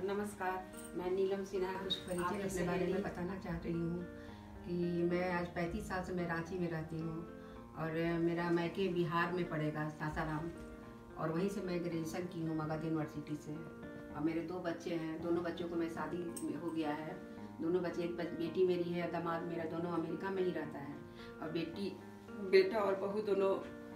नमस्कार, मैं नीलम सिन्हा। कुछ परिचय अपने बारे में बताना चाह रही हूँ कि मैं आज 35 साल से मैं रांची में रहती हूँ और मेरा मैके बिहार में पड़ेगा, सासाराम, और वहीं से मैं ग्रेजुएशन की हूँ मगध यूनिवर्सिटी से। और मेरे 2 बच्चे हैं, दोनों बच्चों को मैं शादी हो गया है। दोनों बच्चे, एक बेटी मेरी है, दामाद मेरा दोनों अमेरिका में ही रहता है, और बेटा और बहू दोनों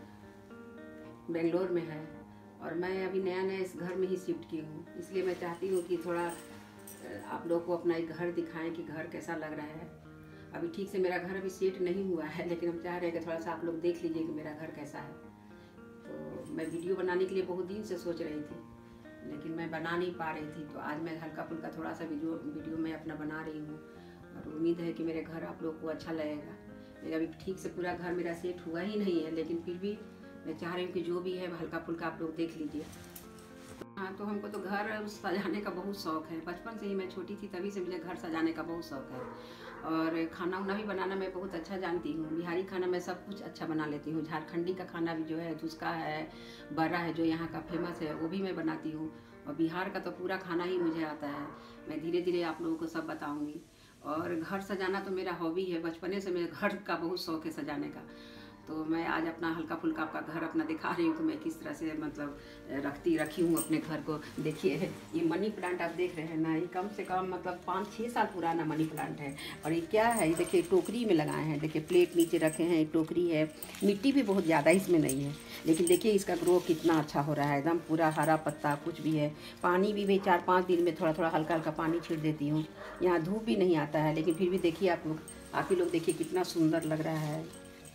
बेंगलोर में है। और मैं अभी नया इस घर में ही शिफ्ट की हूँ, इसलिए मैं चाहती हूँ कि थोड़ा आप लोग को अपना एक घर दिखाएं कि घर कैसा लग रहा है। अभी ठीक से मेरा घर अभी सेट नहीं हुआ है, लेकिन हम चाह रहे हैं कि थोड़ा सा आप लोग देख लीजिए कि मेरा घर कैसा है। तो मैं वीडियो बनाने के लिए बहुत दिन से सोच रही थी, लेकिन मैं बना नहीं पा रही थी। तो आज मैं हल्का फुल्का थोड़ा सा वीडियो मैं अपना बना रही हूँ, और उम्मीद है कि मेरे घर आप लोग को अच्छा लगेगा। मेरा अभी ठीक से पूरा घर मेरा सेट हुआ ही नहीं है, लेकिन फिर भी मैं चाह रही हूँ कि जो भी है हल्का फुल्का आप लोग देख लीजिए। हाँ, तो हमको तो घर सजाने का बहुत शौक़ है। बचपन से ही मैं छोटी थी तभी से मुझे घर सजाने का बहुत शौक़ है। और खाना उना भी बनाना मैं बहुत अच्छा जानती हूँ। बिहारी खाना मैं सब कुछ अच्छा बना लेती हूँ। झारखंडी का खाना भी जो है, धुसका है, बर्रा है, जो यहाँ का फेमस है, वो भी मैं बनाती हूँ। और बिहार का तो पूरा खाना ही मुझे आता है। मैं धीरे धीरे आप लोगों को सब बताऊँगी। और घर सजाना तो मेरा हॉबी है, बचपने से मेरे घर का बहुत शौक़ है सजाने का। तो मैं आज अपना हल्का फुल्का आपका घर अपना दिखा रही हूँ कि मैं किस तरह से मतलब रखी हूँ अपने घर को। देखिए, ये मनी प्लांट आप देख रहे हैं ना, ये कम से कम मतलब 5-6 साल पुराना मनी प्लांट है। और ये क्या है, ये देखिए टोकरी में लगाए हैं। देखिए प्लेट नीचे रखे हैं, एक टोकरी है। मिट्टी भी बहुत ज़्यादा इसमें नहीं है, लेकिन देखिए इसका ग्रो कितना अच्छा हो रहा है, एकदम पूरा हरा पत्ता कुछ भी है। पानी भी 4-5 दिन में थोड़ा थोड़ा हल्का हल्का पानी छीट देती हूँ। यहाँ धूप भी नहीं आता है, लेकिन फिर भी देखिए आप ही लोग देखिए कितना सुंदर लग रहा है।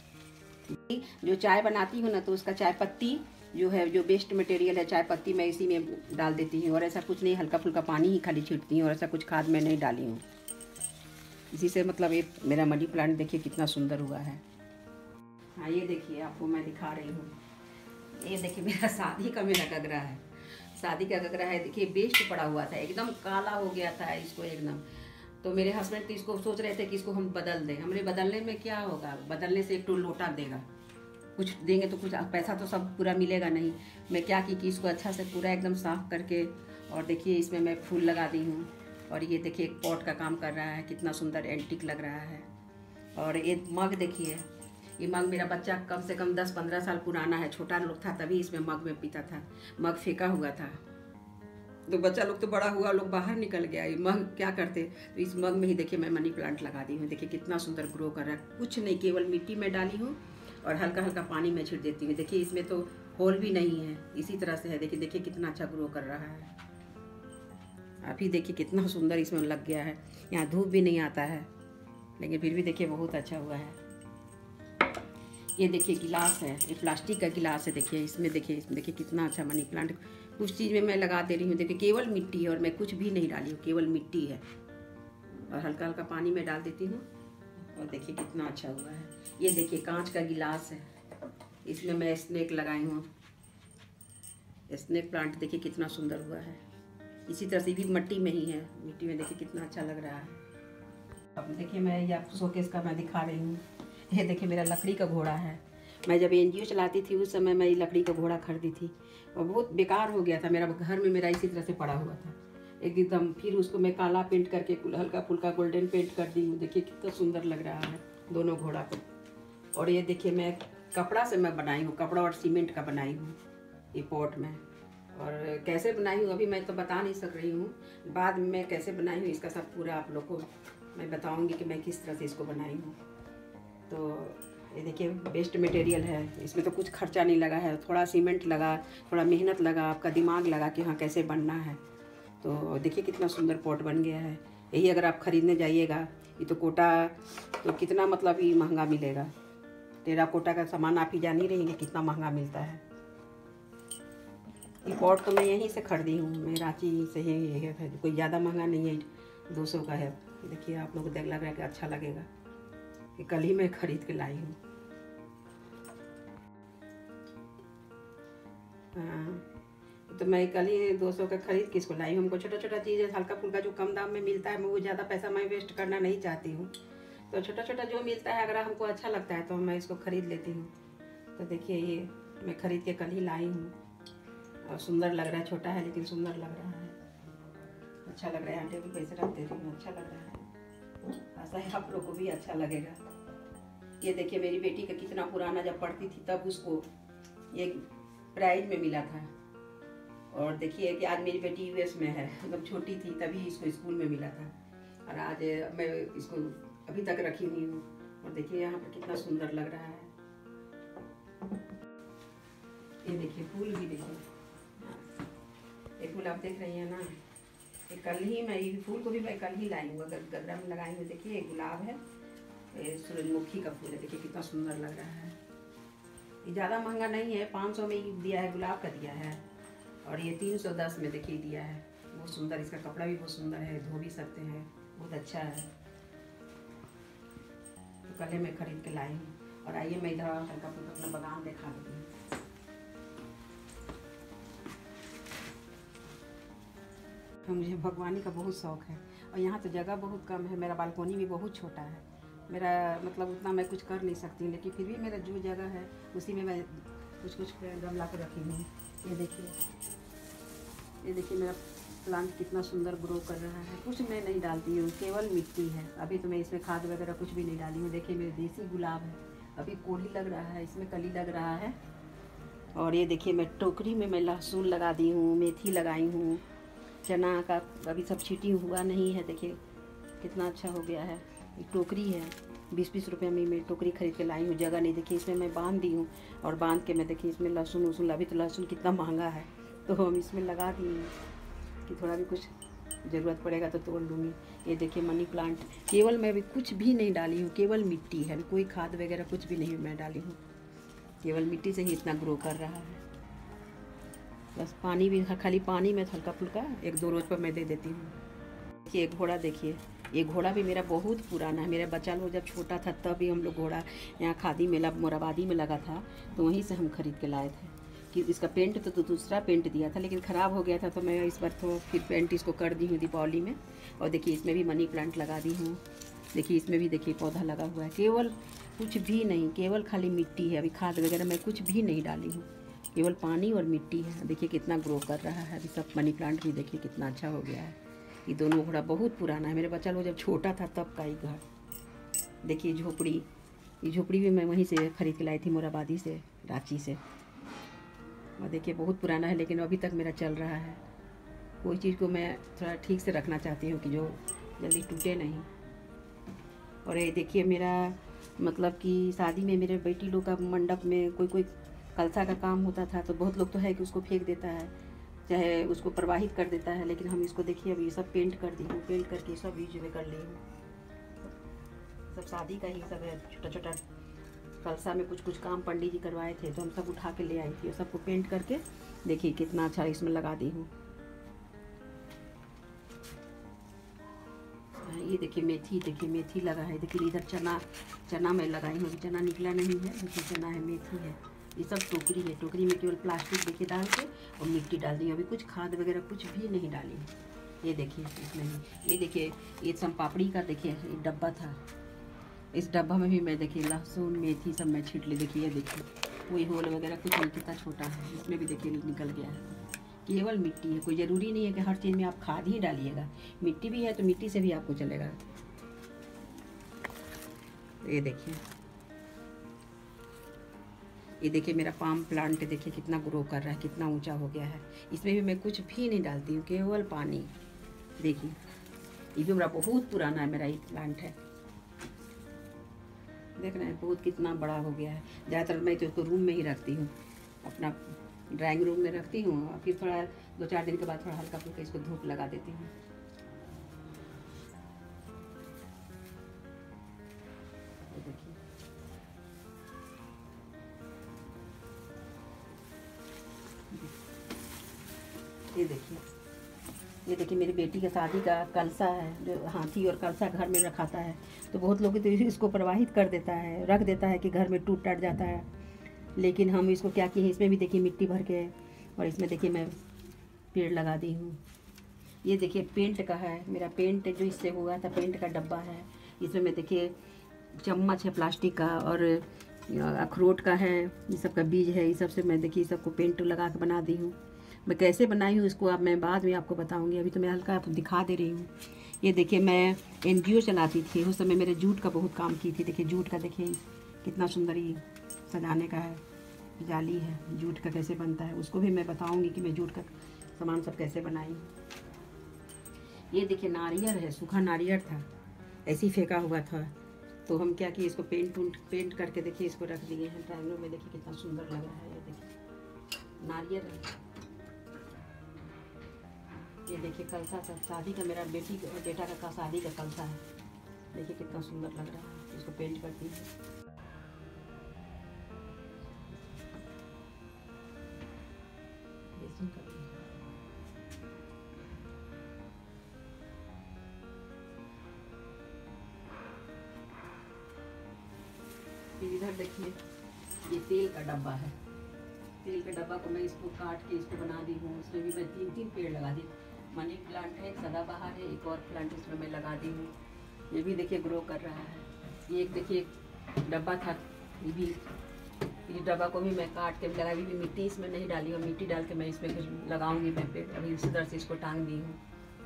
जो चाय बनाती हूँ ना, तो उसका चाय पत्ती जो है, जो वेस्ट मटेरियल है चाय पत्ती, मैं इसी में डाल देती हूँ। और ऐसा कुछ नहीं, हल्का फुल्का पानी ही खाली छीटती हूँ, और ऐसा कुछ खाद मैं नहीं डाली हूँ। इसी से मतलब ये मेरा मनी प्लांट देखिए कितना सुंदर हुआ है। हाँ, ये देखिए आपको मैं दिखा रही हूँ। ये देखिए मेरा शादी का मेरा गगरा है। शादी का गगरा है, देखिए वेस्ट पड़ा हुआ था, एकदम काला हो गया था इसको एकदम। तो मेरे हस्बैंड तो इसको सोच रहे थे कि इसको हम बदल दें। हमने बदलने में क्या होगा, बदलने से एक तो लोटा देगा, कुछ देंगे तो कुछ पैसा तो सब पूरा मिलेगा नहीं। मैं क्या की कि इसको अच्छा से पूरा एकदम साफ़ करके, और देखिए इसमें मैं फूल लगा दी हूँ। और ये देखिए एक पॉट का काम कर रहा है, कितना सुंदर एंटीक लग रहा है। और ये मग देखिए, ये मग मेरा बच्चा कम से कम 10-15 साल पुराना है, छोटा लोग था तभी इसमें मग में पीता था। मग फेंका हुआ था, तो बच्चा लोग तो बड़ा हुआ, लोग बाहर निकल गया। ये मग क्या करते, तो इस मग में ही देखिए मैं मनी प्लांट लगा दी हूँ। देखिए कितना सुंदर ग्रो कर रहा है। कुछ नहीं, केवल मिट्टी में डाली हूँ और हल्का हल्का पानी में छिड़ देती हूँ। देखिए इसमें तो होल भी नहीं है, इसी तरह से है। देखिए कितना अच्छा ग्रो कर रहा है। आप ही देखिए कितना सुंदर इसमें लग गया है। यहाँ धूप भी नहीं आता है, लेकिन फिर भी देखिए बहुत अच्छा हुआ है। ये देखिए गिलास है, ये प्लास्टिक का गिलास है। देखिए इसमें देखिए कितना अच्छा मनी प्लांट। कुछ चीज़ में मैं लगा दे रही हूँ। देखिए केवल मिट्टी है, और मैं कुछ भी नहीं डाली हूँ, केवल मिट्टी है। और हल्का हल्का पानी में डाल देती हूँ, और देखिए कितना अच्छा हुआ है। ये देखिए कांच का गिलास है, इसमें मैं स्नेक लगाई हूँ। स्नेक प्लांट देखिए कितना सुंदर हुआ है। इसी तरह से भी मिट्टी में ही है, मिट्टी में देखिए कितना अच्छा लग रहा है। अब देखिए मैं ये आपको शोकेस का मैं दिखा रही हूँ। ये देखिए मेरा लकड़ी का घोड़ा है। मैं जब NGO चलाती थी उस समय मैं ये लकड़ी का घोड़ा खरीदी थी, और बहुत बेकार हो गया था मेरा घर में, मेरा इसी तरह से पड़ा हुआ था एकदम। फिर उसको मैं काला पेंट करके हल्का फुल्का गोल्डन पेंट कर दी हूँ। देखिए कितना सुंदर लग रहा है दोनों घोड़ा को। और ये देखिए मैं कपड़ा से मैं बनाई हूँ, कपड़ा और सीमेंट का बनाई हूँ ये पॉट में। और कैसे बनाई हूँ अभी मैं तो बता नहीं सक रही हूँ, बाद में मैं कैसे बनाई हूँ इसका सब पूरा आप लोग को मैं बताऊँगी कि मैं किस तरह से इसको बनाई हूँ। तो ये देखिए वेस्ट मटेरियल है, इसमें तो कुछ खर्चा नहीं लगा है। थोड़ा सीमेंट लगा, थोड़ा मेहनत लगा, आपका दिमाग लगा कि हाँ कैसे बनना है। तो देखिए कितना सुंदर पॉट बन गया है। यही अगर आप ख़रीदने जाइएगा, ये तो कोटा तो कितना मतलब ही महंगा मिलेगा। टेराकोटा का सामान आप ही जान ही रहेंगे कितना महंगा मिलता है। ये पॉट तो मैं यहीं से खरीदी हूँ, मैं रांची से ही है, कोई ज़्यादा महंगा नहीं है, 200 का है। देखिए आप लोग को देख लग रहा है कि अच्छा लगेगा। ये कल ही मैं खरीद के लाई हूँ। हाँ, तो मैं कल ही 200 का खरीद किसको लाई हूँ। हमको छोटा छोटा चीज़ हल्का फुल्का जो कम दाम में मिलता है, मैं वो ज़्यादा पैसा मैं वेस्ट करना नहीं चाहती हूँ। तो छोटा छोटा जो मिलता है, अगर हमको अच्छा लगता है तो मैं इसको ख़रीद लेती हूँ। तो देखिए ये मैं ख़रीद के कल ही लाई हूँ, और सुंदर लग रहा है। छोटा है लेकिन सुंदर लग रहा है, अच्छा लग रहा है। टेबल पे ऐसे रख दे रही हूँ, अच्छा लग रहा है। ऐसा है आप लोग को भी अच्छा लगेगा। ये देखिए मेरी बेटी का कितना पुराना, जब पढ़ती थी तब उसको ये प्राइज में मिला था। और देखिए कि आज मेरी बेटी यूएस में है, जब छोटी थी तभी इसको स्कूल में मिला था। और आज मैं इसको अभी तक रखी हुई हूँ। और देखिए यहाँ पर कितना सुंदर लग रहा है। ये देखिए फूल भी देखिए, ये फूल आप देख रही हैं ना, ये कल ही मैं, ये फूल को भी मैं कल ही लाई हूँ, अगर गगरा में लगाई हूँ। देखिए ये गुलाब है, ये सूरजमुखी का फूल है। देखिए कितना सुंदर लग रहा है। ये ज़्यादा महंगा नहीं है, 500 में ही दिया है, गुलाब का दिया है। और ये 310 में देखिए दिया है। बहुत सुंदर, इसका कपड़ा भी बहुत सुंदर है, धो भी सकते हैं, बहुत अच्छा है। तो कल मैं खरीद के लाई हूँ। और आइए मैं इधर हल्का फुल्का अपना बागान दिखा देती हूँ। मुझे बागवानी का बहुत शौक़ है और यहाँ तो जगह बहुत कम है। मेरा बालकोनी भी बहुत छोटा है। मेरा मतलब उतना मैं कुछ कर नहीं सकती, लेकिन फिर भी मेरा जो जगह है उसी में मैं कुछ कुछ गमला के रखी हूँ। ये देखिए मेरा प्लांट कितना सुंदर ग्रो कर रहा है। कुछ मैं नहीं डालती हूँ, केवल मिट्टी है। अभी तो मैं इसमें खाद वगैरह कुछ भी नहीं डाली हूँ। देखिए मेरे देसी गुलाब है, अभी कोली लग रहा है, इसमें कली लग रहा है। और ये देखिए मैं टोकरी में मैं लहसुन लगा दी हूँ, मेथी लगाई हूँ, चना का अभी सब छीटी हुआ नहीं है। देखिए कितना अच्छा हो गया है। एक टोकरी है, 20-20 रुपये में मैं टोकरी खरीद के लाई हूँ। जगह नहीं, देखिए इसमें मैं बांध दी हूँ। और बांध के मैं देखिए इसमें लहसुन वसुन, अभी तो लहसुन कितना महंगा है तो हम इसमें लगा दी हूँ कि थोड़ा भी कुछ ज़रूरत पड़ेगा तो तोड़ लूँगी। ये देखिए मनी प्लांट, केवल मैं अभी कुछ भी नहीं डाली हूँ, केवल मिट्टी है। कोई खाद वगैरह कुछ भी नहीं मैं डाली हूँ, केवल मिट्टी से ही इतना ग्रो कर रहा है। बस पानी भी, खाली पानी में हल्का फुल्का 1-2 रोज पर मैं दे देती हूँ। देखिए एक घोड़ा, देखिए ये घोड़ा भी मेरा बहुत पुराना है। मेरा बच्चा लोग जब छोटा था तब भी हम लोग घोड़ा यहाँ खादी मेला मोराबादी में लगा था, तो वहीं से हम खरीद के लाए थे। कि इसका पेंट तो दूसरा पेंट दिया था, लेकिन ख़राब हो गया था, तो मैं इस बार तो फिर पेंट इसको कर दी हूँ दीपावली में। और देखिए इसमें भी मनी प्लांट लगा दी हूँ। देखिए इसमें भी देखिए पौधा लगा हुआ है। केवल कुछ भी नहीं, केवल खाली मिट्टी है। अभी खाद वगैरह मैं कुछ भी नहीं डाली हूँ, केवल पानी और मिट्टी है। देखिए कितना ग्रो कर रहा है। अभी सब मनी प्लांट भी देखिए कितना अच्छा हो गया है। ये दोनों घोड़ा बहुत पुराना है, मेरे बच्चा लोग जब छोटा था तब का ही घर। देखिए झोपड़ी, ये झोपड़ी भी मैं वहीं से खरीद के लाई थी, मोराबादी से, रांची से। और देखिए बहुत पुराना है, लेकिन अभी तक मेरा चल रहा है। कोई चीज़ को मैं थोड़ा ठीक से रखना चाहती हूँ कि जो जल्दी टूटे नहीं। और ये देखिए मेरा मतलब कि शादी में मेरे बेटी लोग का मंडप में कोई कलसा का काम होता था, तो बहुत लोग तो है कि उसको फेंक देता है, चाहे उसको प्रवाहित कर देता है। लेकिन हम इसको देखिए अभी सब पेंट कर दी हूँ, पेंट करके सब यूज में कर ली हूँ। सब शादी का ही सब है, छोटा छोटा कलसा में कुछ कुछ काम पंडित जी करवाए थे, तो हम सब उठा के ले आई थी और सबको पेंट करके देखिए कितना अच्छा इसमें लगा दी हूँ। ये देखिए मेथी, देखिए मेथी लगा है। देखिए इधर चना मैं लगाई हूँ, अभी चना निकला नहीं है। देखिए चना है, मेथी है। ये सब टोकरी है, टोकरी में केवल प्लास्टिक देखिए डाल के और मिट्टी डाल दी। अभी कुछ खाद वगैरह कुछ भी नहीं डाली है। ये देखिए इसमें ही, ये देखिए ये सम पापड़ी का देखिए ये डब्बा था, इस डब्बा में भी मैं देखिए लहसुन मेथी सब मैं छीट ली। देखिए ये देखिए कोई होल वगैरह कुछ नहीं, कितना छोटा है, इसमें भी देखिए निकल गया है। केवल मिट्टी है, कोई ज़रूरी नहीं है कि हर चीज़ में आप खाद ही डालिएगा। मिट्टी भी है तो मिट्टी से भी आपको चलेगा। ये देखिए मेरा पाम प्लांट देखिए कितना ग्रो कर रहा है, कितना ऊंचा हो गया है। इसमें भी मैं कुछ भी नहीं डालती हूँ, केवल पानी। देखिए ये भी मेरा बहुत पुराना है, मेरा ये प्लांट है। देख रहे हैं बहुत कितना बड़ा हो गया है। ज़्यादातर मैं तो इसको रूम में ही रखती हूँ, अपना ड्राइंग रूम में रखती हूँ। और फिर थोड़ा 2-4 दिन के बाद थोड़ा हल्का फुल्का इसको धूप लगा देती हूँ। ये देखिए मेरी बेटी का शादी का कलसा है, जो हाथी और कलसा घर में रखाता है, तो बहुत लोग तो इसको प्रवाहित कर देता है, रख देता है कि घर में टूट टाट जाता है। लेकिन हम इसको क्या किए, इसमें भी देखिए मिट्टी भर के, और इसमें देखिए मैं पेड़ लगा दी हूँ। ये देखिए पेंट का है, मेरा पेंट जो इससे हुआ था, पेंट का डब्बा है। इसमें मैं देखिए चम्मच है प्लास्टिक का, और अखरोट का है, ये सब का बीज है। ये सब से मैं देखिए सबको पेंट लगा के बना दी हूँ। मैं कैसे बनाई हूँ इसको अब मैं बाद में आपको बताऊँगी। अभी तो मैं हल्का आपको दिखा दे रही हूँ। ये देखिए, मैं NGO चलाती थी उस समय, मेरे जूट का बहुत काम की थी। देखिए जूट का, देखिए कितना सुंदर ये सजाने का है, जाली है, जूट का कैसे बनता है उसको भी मैं बताऊँगी कि मैं जूट का सामान सब कैसे बनाई। ये देखिए नारियल है, सूखा नारियल था, ऐसे ही फेंका हुआ था, तो हम क्या किए, इसको पेंट करके देखिए इसको रख दिए हैं ट्रायंगल में। देखिए कितना सुंदर लग रहा है। ये देखिए नारियल है। ये देखिए कलसा का, शादी का, मेरा बेटा का शादी का कलसा है। देखिए कितना सुंदर लग रहा है। इसको पेंट करती है। फिर इधर देखिए, ये तेल का डब्बा है। तेल का डब्बा को मैं इसको काट के इसको बना दी हूँ। उसमें भी मैं 3 पेड़ लगा दी। मनी प्लांट है, एक सदाबहार है, एक और प्लांट इसमें मैं लगा दी हूँ। ये भी देखिए ग्रो कर रहा है। ये एक देखिए डब्बा था, ये भी, इस डब्बा को भी मैं काट के लगा दी। मिट्टी इसमें नहीं डाली और मिट्टी डाल के मैं इसमें कुछ लगाऊंगी मैं पेड़। अभी इसी तरह से इसको टांग दी हूँ।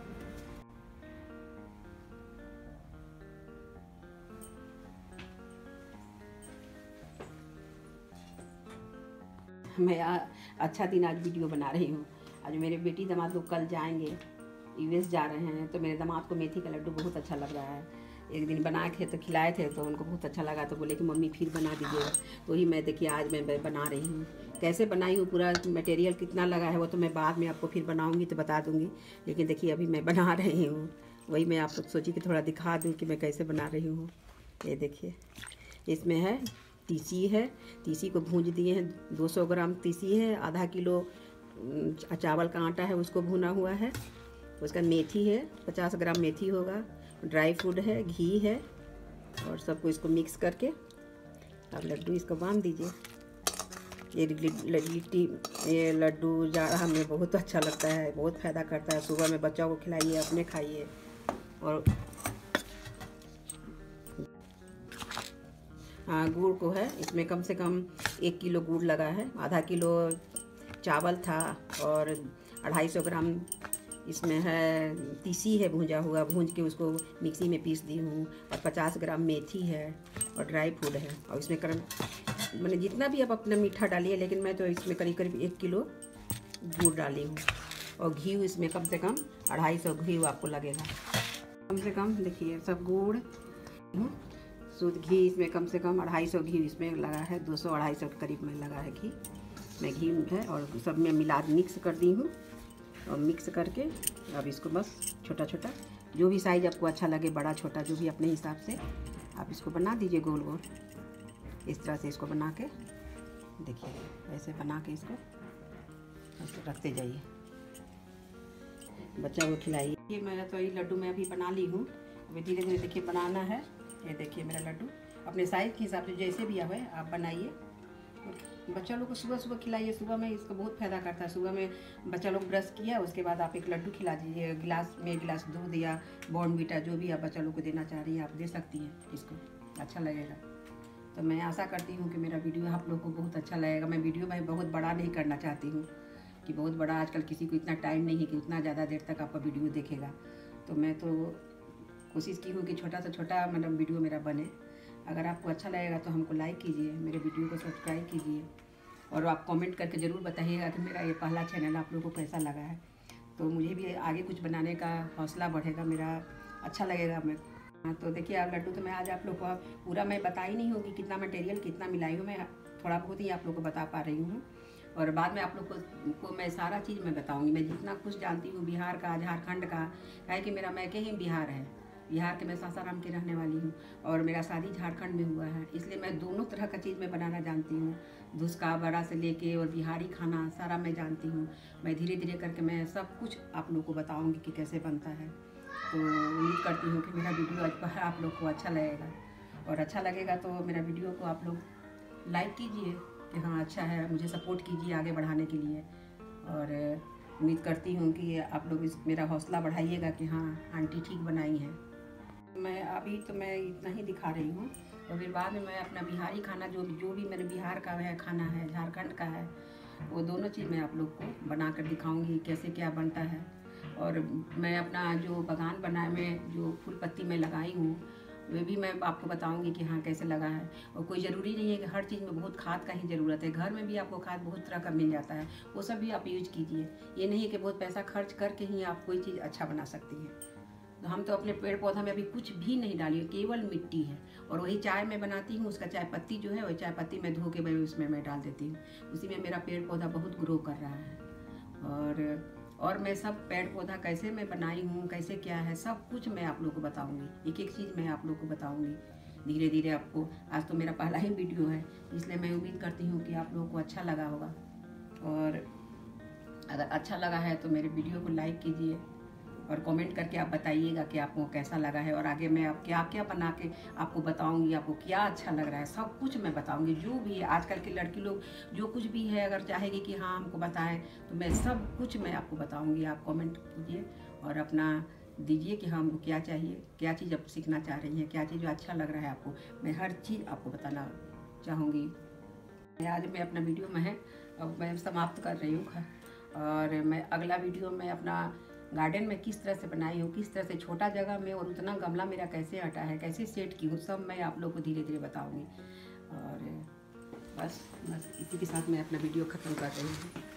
मैं अच्छा दिन आज वीडियो बना रही हूँ। आज मेरे बेटी दामाद लोग कल जाएंगे, US जा रहे हैं, तो मेरे दामाद को मेथी का लड्डू बहुत अच्छा लग रहा है। एक दिन बनाए थे तो खिलाए थे, तो उनको बहुत अच्छा लगा, तो बोले कि मम्मी फिर बना दीजिएगा। तो ही मैं देखिए आज मैं बना रही हूँ। कैसे बनाई हूँ, पूरा मटेरियल कितना लगा है वो तो मैं बाद में आपको फिर बनाऊँगी तो बता दूँगी। लेकिन देखिए अभी मैं बना रही हूँ, वही मैं आपको सोची कि थोड़ा दिखा दूँ कि मैं कैसे बना रही हूँ। ये देखिए, इसमें है तीसी है, तीसी को भूंज दिए हैं। 200 ग्राम तीसी है, आधा किलो चावल का आटा है उसको भुना हुआ है। उसका मेथी है, 50 ग्राम मेथी होगा, ड्राई फ्रूट है, घी है, और सबको इसको मिक्स करके अब लड्डू इसको बांध दीजिए। ये लड्डू जाड़ा में बहुत अच्छा लगता है, बहुत फ़ायदा करता है। सुबह में बच्चों को खिलाइए, अपने खाइए। और हाँ, गुड़ को है, इसमें कम से कम 1 किलो गुड़ लगा है। आधा किलो चावल था और 250 ग्राम इसमें है तीसी है भुंजा हुआ, भूंज के उसको मिक्सी में पीस दी हूँ। और 50 ग्राम मेथी है और ड्राई फ्रूट है। और इसमें मैंने जितना भी आप अपना मीठा डालिए, लेकिन मैं तो इसमें करीब करीब 1 किलो गुड़ डाली हूँ। और घी इसमें कम से कम 250 घी आपको लगेगा। कम से कम देखिए सब गुड़, शुद्ध घी इसमें कम से कम 250 घी इसमें लगा है। 200-250 के करीब में लगा है घी में, घी है। और सब में मिला मिक्स कर दी हूँ। और मिक्स करके अब इसको बस छोटा छोटा, जो भी साइज़ आपको अच्छा लगे, बड़ा छोटा जो भी अपने हिसाब से आप इसको बना दीजिए गोल गोल। इस तरह से इसको बना के देखिए, ऐसे बना के इसको ऐसे रखते जाइए, बच्चा को खिलाइए। ये मैं तो ये लड्डू मैं अभी बना ली हूँ। अभी धीरे धीरे देखिए बनाना है। ये देखिए मेरा लड्डू अपने साइज़ के हिसाब से जैसे भी आवे आप बनाइए। बच्चा लोग को सुबह सुबह खिलाइए। सुबह में इसको बहुत फ़ायदा करता है। सुबह में बच्चा लोग ब्रश किया, उसके बाद आप एक लड्डू खिला दीजिए। गिलास दूध या बॉर्नवीटा जो भी आप बच्चा लोग को देना चाह रही हैं आप दे सकती हैं, इसको अच्छा लगेगा। तो मैं आशा करती हूँ कि मेरा वीडियो आप लोग को बहुत अच्छा लगेगा। मैं वीडियो में बहुत बड़ा नहीं करना चाहती हूँ कि बहुत बड़ा, आजकल किसी को इतना टाइम नहीं है कि उतना ज़्यादा देर तक आपका वीडियो देखेगा। तो मैं तो कोशिश की हूँ कि छोटा से छोटा मतलब वीडियो मेरा बने। अगर आपको अच्छा लगेगा तो हमको लाइक कीजिए, मेरे वीडियो को सब्सक्राइब कीजिए, और आप कमेंट करके ज़रूर बताइएगा कि मेरा ये पहला चैनल आप लोगों को कैसा लगा है। तो मुझे भी आगे कुछ बनाने का हौसला बढ़ेगा, मेरा अच्छा लगेगा। मैं तो देखिए आप लड्डू तो मैं आज आप लोग को पूरा मैं बता ही नहीं हूँ कि कितना मटेरियल कितना मिलाई हूँ। मैं थोड़ा बहुत ही आप लोग को बता पा रही हूँ, और बाद में आप लोग को मैं सारा चीज़ मैं बताऊँगी। मैं जितना कुछ जानती हूँ बिहार का, झारखंड का, है कि मेरा मैके ही बिहार है। बिहार के मैं सासाराम की रहने वाली हूँ, और मेरा शादी झारखंड में हुआ है, इसलिए मैं दोनों तरह का चीज़ मैं बनाना जानती हूँ। धुसका बड़ा से लेके और बिहारी खाना सारा मैं जानती हूँ। मैं धीरे धीरे करके मैं सब कुछ आप लोग को बताऊँगी कि कैसे बनता है। तो उम्मीद करती हूँ कि मेरा वीडियो आज आप लोग को अच्छा लगेगा, और अच्छा लगेगा तो मेरा वीडियो को आप लोग लाइक कीजिए कि हाँ अच्छा है, मुझे सपोर्ट कीजिए आगे बढ़ाने के लिए। और उम्मीद करती हूँ कि आप लोग मेरा हौसला बढ़ाइएगा कि हाँ आंटी ठीक बनाई है। मैं अभी तो मैं इतना ही दिखा रही हूँ, और फिर बाद में मैं अपना बिहारी खाना जो भी मेरे बिहार का है खाना है, झारखंड का है, वो दोनों चीज़ मैं आप लोग को बना कर दिखाऊँगी कैसे क्या बनता है। और मैं अपना जो बागान बनाए में जो फूल पत्ती मैं लगाई हूँ वे भी मैं आपको बताऊंगी कि हाँ कैसे लगा है। और कोई ज़रूरी नहीं है कि हर चीज़ में बहुत खाद का ही ज़रूरत है, घर में भी आपको खाद बहुत तरह का मिल जाता है, वो सब भी आप यूज कीजिए। ये नहीं है कि बहुत पैसा खर्च करके ही आप कोई चीज़ अच्छा बना सकती हैं। तो हम तो अपने पेड़ पौधा में अभी कुछ भी नहीं डाली, केवल मिट्टी है। और वही चाय मैं बनाती हूँ, उसका चाय पत्ती जो है वही चाय पत्ती मैं धो के मैं उसमें मैं डाल देती हूँ, उसी में मेरा पेड़ पौधा बहुत ग्रो कर रहा है। और मैं सब पेड़ पौधा कैसे मैं बनाई हूँ, कैसे क्या है, सब कुछ मैं आप लोगों को बताऊँगी, एक एक चीज़ मैं आप लोगों को बताऊँगी धीरे धीरे आपको। आज तो मेरा पहला ही वीडियो है, इसलिए मैं उम्मीद करती हूँ कि आप लोगों को अच्छा लगा होगा। और अगर अच्छा लगा है तो मेरे वीडियो को लाइक कीजिए और कमेंट करके आप बताइएगा कि आपको कैसा लगा है। और आगे मैं आप क्या क्या बना के आपको बताऊंगी, आपको क्या अच्छा लग रहा है, सब कुछ मैं बताऊंगी। जो भी है आजकल की लड़की लोग जो कुछ भी है अगर चाहेगी कि हाँ हमको बताएं तो मैं सब कुछ मैं आपको बताऊंगी। आप कमेंट कीजिए और अपना दीजिए कि हाँ हमको क्या चाहिए, क्या चीज़ आप सीखना चाह रही हैं, क्या चीज़ अच्छा लग रहा है आपको, मैं हर चीज़ आपको बताना चाहूँगी। आज मैं अपना वीडियो में है अब मैं समाप्त कर रही हूँ। और मैं अगला वीडियो में अपना गार्डन में किस तरह से बनाई हूँ, किस तरह से छोटा जगह में और उतना गमला मेरा कैसे हटा है, कैसे सेट की हूँ, सब मैं आप लोगों को धीरे धीरे बताऊँगी। और बस इसी के साथ मैं अपना वीडियो ख़त्म कर रही हूँ।